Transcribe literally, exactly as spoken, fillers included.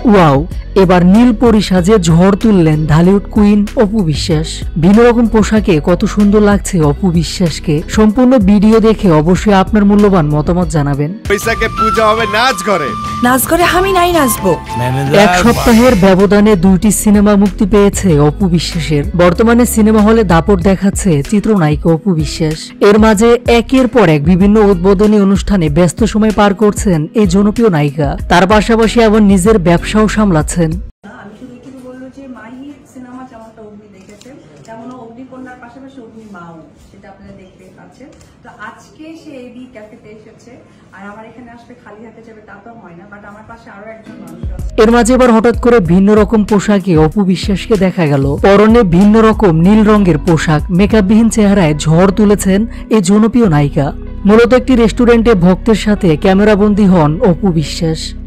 Wow, এবার নীল পরি সাজে ঝড় তুললেন ঢালিউড কুইন অপু বিশ্বাস। ভিন্ন রকম পোশাকে কত সুন্দর লাগছে অপু বিশ্বাসকে। সম্পূর্ণ ভিডিও দেখে অবশ্যই আপনার মূল্যবান মতামত জানাবেন। পয়সাকে পূজা হবে নাচ করে নাচ করে আমি নাই নাচবো। এক সপ্তাহের ব্যবধানে দুইটি সিনেমা মুক্তি পেয়েছে অপু বিশ্বাসের। বর্তমানে সিনেমা হলে দাপট দেখাচ্ছে চিত্রনায়িকা অপু বিশ্বাস। এর মাঝে একের পর এক বিভিন্ন উদ্বোধনী অনুষ্ঠানে ব্যস্ত সময় পার করছেন এই জনপ্রিয় নায়িকা। তার পাশাপাশি আবার নিজের ব্যবসাও সামলাচ্ছেন। আমি শুধু একটু বলবো যে মাহি সিনেমা যেমনটা অগ্নি দেখেছেন তেমন অগ্নিকন্যার পাশাপাশি অগ্নি মাও, সেটা আপনারা দেখতে পাচ্ছেন। তো আজকে সে এবি ক্যাফেতে এসেছে, আর আমার এখানে আসলে খালি হাতে যাবে তা তো হয় না, বাট আমার পাশে আরো একজন মানুষ আছে। এর মাঝে এবার হঠাৎ করে ভিন্ন রকম পোশাকে অপু বিশ্বাসকে দেখা গেল। পরনে ভিন্ন রকম নীল রঙের পোশাক, মেকআপবিহীন চেহারায় ঝড় তুলেছেন এই জনপ্রিয় নায়িকা। মূলত একটি রেস্টুরেন্টে ভক্তের সাথে ক্যামেরাবন্দী হন অপু বিশ্বাস।